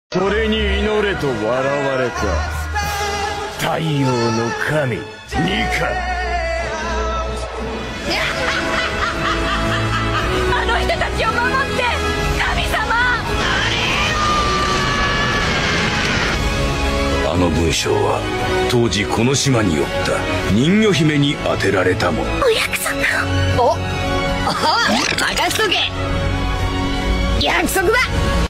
それに祈れと笑われた太陽の神ニカ。 あの人たちを守って神様。 あの文章は当時この島におった人魚姫に当てられたもの。 お約束を。おあ任しとけ。約束だ。